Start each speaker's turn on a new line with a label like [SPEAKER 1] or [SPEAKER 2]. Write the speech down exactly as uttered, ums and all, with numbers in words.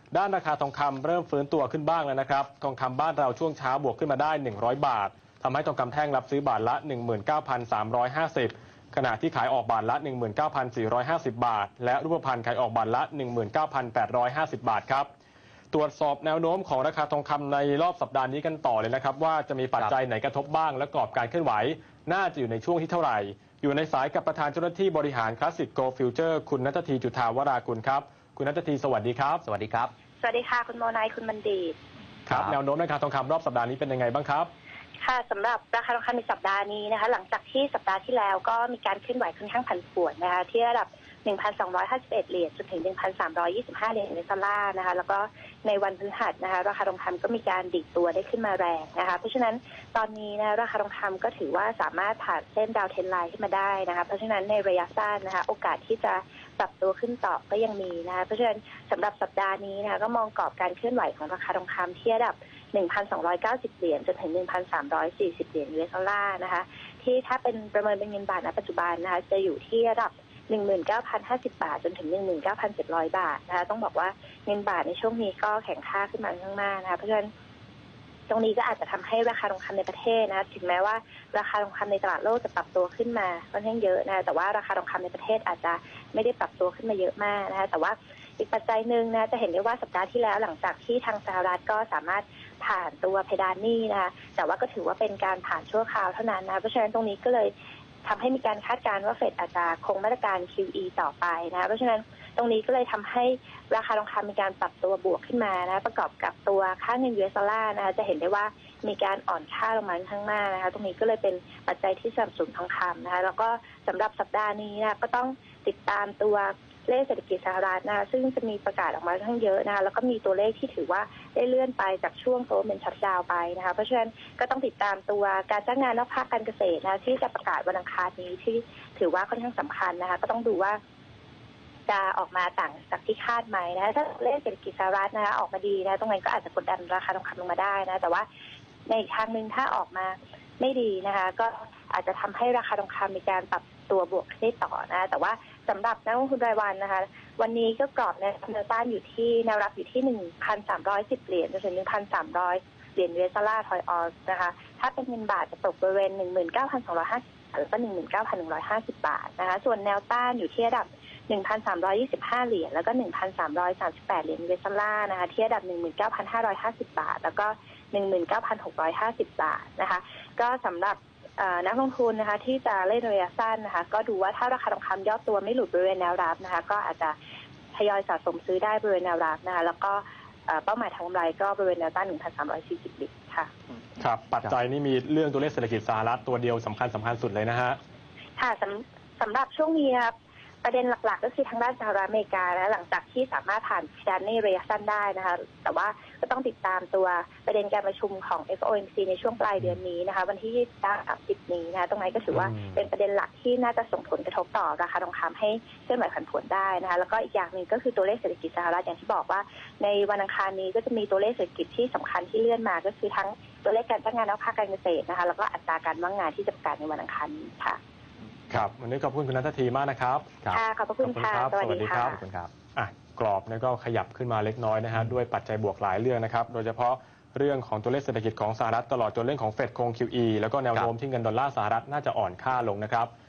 [SPEAKER 1] ด้านราคาทองคำเริ่มฟื้นตัวขึ้นบ้างแล้วนะครับทองคำบ้านเราช่วงเช้าบวกขึ้นมาได้หนึ่งร้อยบาททำให้ทองคำแท่งรับซื้อบาทละ หนึ่งหมื่นเก้าพันสามร้อยห้าสิบ ขณะที่ขายออกบาทละ หนึ่งหมื่นเก้าพันสี่ร้อยห้าสิบ บาทและรูปพรรณขายออกบาทละ หนึ่งหมื่นเก้าพันแปดร้อยห้าสิบ บาทครับตรวจสอบแนวโน้มของราคาทองคำในรอบสัปดาห์นี้กันต่อเลยนะครับว่าจะมีปัจจัยไหนกระทบบ้างและกรอบการเคลื่อนไหวน่าจะอยู่ในช่วงที่เท่าไหร่อยู่ในสายกับประธานเจ้าหน้าที่บริหารคลาสสิกโกลด์ฟิวเจอร์คุณณัฐธีจุฑาวรากุลครับคุณณัฐธีสวัสดีครับ
[SPEAKER 2] สวัสดีครับ
[SPEAKER 3] สวัสดีค่ะคุณโมนายคุณบัณฑิต
[SPEAKER 1] ครับแนวโน้มราคาทองคำรอบสัปดาห์นี้เป็นยังไงบ้างครับ
[SPEAKER 3] ค่ะสำหรับราคาทองคำในสัปดาห์นี้นะคะหลังจากที่สัปดาห์ที่แล้วก็มีการเคลื่อนไหวค่อนข้างผันผวนนะคะที่ระดับ หนึ่งพันสองร้อยห้าสิบเอ็ด เหรียญจนถึง หนึ่งพันสามร้อยยี่สิบห้า เหรียญในดอลลาร์นะคะแล้วก็ในวันพฤหัสนะคะราคาทองคำก็มีการดิดตัวได้ขึ้นมาแรงนะคะเพราะฉะนั้นตอนนี้นะราคาทองคำก็ถือว่าสามารถผ่านเส้นดาวเทรนไลน์ขึ้นมาได้นะคะเพราะฉะนั้นในระยะสั้นนะคะโอกาสที่จะปรับตัวขึ้นต่อก็ยังมีนะคะเพราะฉะนั้นสำหรับสัปดาห์นี้นะคะก็มองกรอบการเคลื่อนไหวของราคาทองคำที่ระดับ หนึ่งพันสองร้อยเก้าสิบ เหรียญจนถึง หนึ่งพันสามร้อยสี่สิบ เหรียญ ยู เอส ดอลลาร์นะคะที่ถ้าเป็นประเมินเป็นเงินบาทณปัจจุบันนะคะจะอยู่ที่ระดับ หนึ่งหมื่นเก้าพันห้าสิบ บาทจนถึง หนึ่งหมื่นเก้าพันเจ็ดร้อย บาทนะคะต้องบอกว่าเงินบาทในช่วงนี้ก็แข็งค่าขึ้นมาค่อนข้างมากนะคะเพราะฉะนั้นตรงนี้ก็อาจจะทำให้ราคาทองคำในประเทศนะคะถึงแม้ว่าราคาทองคำในตลาดโลกจะปรับตัวขึ้นมาค่อนข้างเยอะนะแต่ว่าราคาทองคำในประเทศอาจจะไม่ได้ปรับตัวขึ้นมาเยอะมากนะคะแต่ว่าอีกปัจจัยหนึ่งนะจะเห็นได้ว่าสัปดาห์ที่แล้วหลังจากที่ทางสหรัฐก็สามารถผ่านตัวเพดานหนี้นะคะแต่ว่าก็ถือว่าเป็นการผ่านชั่วคราวเท่านั้นนะเพราะฉะนั้นตรงนี้ก็เลยทำให้มีการคาดการณ์ว่าเฟดอาจจะคงมาตรการ คิว อี ต่อไปนะเพราะฉะนั้นตรงนี้ก็เลยทำให้ราคาทองคำมีการปรับตัวบวกขึ้นมานะประกอบกับตัวค่าเงิน ยู เอส ดอลลาร์นะคะจะเห็นได้ว่ามีการอ่อนค่าลงมาค่อนข้างมากนะคะตรงนี้ก็เลยเป็นปัจจัยที่สนับสนุนทองคำนะคะแล้วก็สำหรับสัปดาห์นี้นะก็ต้องติดตามตัวเลขเศรษฐกิจสหรัฐนะคะซึ่งจะมีประกาศออกมาค่อนข้างเยอะนะคะแล้วก็มีตัวเลขที่ถือว่าได้เลื่อนไปจากช่วงโซนเป็นช็อตดาวน์ไปนะคะเพราะฉะนั้นก็ต้องติดตามตัวการจ้างงานนอกภาคการเกษตรนะที่จะประกาศวันอังคารนี้ที่ถือว่าค่อนข้างสำคัญนะคะก็ต้องดูว่าจะออกมาต่างจากที่คาดไหมนะคะถ้าเลขเศรษฐกิจสหรัฐนะคะออกมาดีนะตรงนั้นก็อาจจะกดดันราคาทองคำลงมาได้นะแต่ว่าในอีกทางหนึ่งถ้าออกมาไม่ดีนะคะก็อาจจะทำให้ราคาทองคำมีการปรับตัวบวกได้ต่อนะแต่ว่าสำหรับนักลงทุนรายวันนะคะวันนี้ก็กรอบแนวต้านอยู่ที่แนวรับอยู่ที่ หนึ่งพันสามร้อยสิบ เหรียญจนถึง หนึ่งพันสามร้อย เหรียญ ยู เอส ดอลลาร์ทอยออสนะคะถ้าเป็นเงินบาทจะตกบริเวณ หนึ่งหมื่นเก้าพันสองร้อยห้าสิบ แล้วก็ หนึ่งหมื่นเก้าพันหนึ่งร้อยห้าสิบ บาทนะคะส่วนแนวต้านอยู่ที่ระดับ หนึ่งพันสามร้อยยี่สิบห้า เหรียญแล้วก็ หนึ่งพันสามร้อยสามสิบแปด เหรียญ ยู เอส ดอลลาร์นะคะที่ระดับ หนึ่งหมื่นเก้าพันห้าร้อยห้าสิบ บาทแล้วก็ หนึ่งหมื่นเก้าพันหกร้อยห้าสิบ บาทนะคะก็สำหรับนักลงทุนนะคะที่จะเล่นระยะสั้นนะคะก็ดูว่าถ้าราคาทองคำย่อตัวไม่หลุดบริเวณแนวรับนะคะก็อาจจะทยอยสะสมซื้อได้บริเวณแนวรับนะคะแล้วก็เป้าหมายทางกำไรก็บริเวณแนวต้าน หนึ่งพันสามร้อยสี่สิบ เหรียญค่ะ
[SPEAKER 1] ครับปัจจัยนี้มีเรื่องตัวเลขเศรษฐกิจสหรัฐตัวเดียวสำคัญสำคัญสุดเลยนะฮะ
[SPEAKER 3] ค่ะสำสำหรับช่วงนี้ครับประเด็นหลักๆก็คือทางด้านสหรัฐอเมริกาและหลังจากที่สามารถผ่านเพดานหนี้ระยะสั้นได้นะคะแต่ว่าก็ต้องติดตามตัวประเด็นการประชุมของ เอฟ โอ เอ็ม ซี ในช่วงปลายเดือนนี้นะคะวันที่ยี่สิบเก้า สามสิบนี้นะตรงนี้ก็ถือว่าเป็นประเด็นหลักที่น่าจะส่งผลกระทบต่อราคาทองคำให้เคลื่อนไหวผันผวนได้นะคะแล้วก็อีกอย่างหนึ่งก็คือตัวเลขเศรษฐกิจสหรัฐอย่างที่บอกว่าในวันอังคารนี้ก็จะมีตัวเลขเศรษฐกิจที่สำคัญที่เลื่อนมาก็คือทั้งตัวเลขการจ้างงานนอกภาคการเกษตรนะคะแล้วก็อัตราการว่างงานที่จะประกาศในวันอังคารนี้ค่ะ
[SPEAKER 1] ครับวันนี้ขอบคุณคุณณัฐธีมากนะครับ
[SPEAKER 3] ค่ะขอบคุณค่ะ
[SPEAKER 1] สวัสดีครับขอบคุณครับอ่ะกรอบนี่ก็ขยับขึ้นมาเล็กน้อยนะฮะด้วยปัจจัยบวกหลายเรื่องนะครับโดยเฉพาะเรื่องของตัวเลขเศรษฐกิจของสหรัฐตลอดจนเรื่องของเฟดคง คิว อี แล้วก็แนวโน้มที่เงินดอลลาร์สหรัฐน่าจะอ่อนค่าลงนะครับ